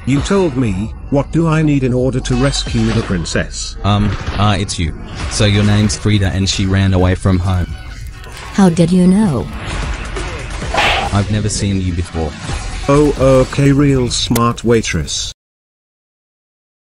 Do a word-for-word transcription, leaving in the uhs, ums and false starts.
You told me. What do I need in order to rescue the princess? Um, ah, uh, it's you. So your name's Frida and she ran away from home. How did you know? I've never seen you before. Oh, okay, real smart waitress.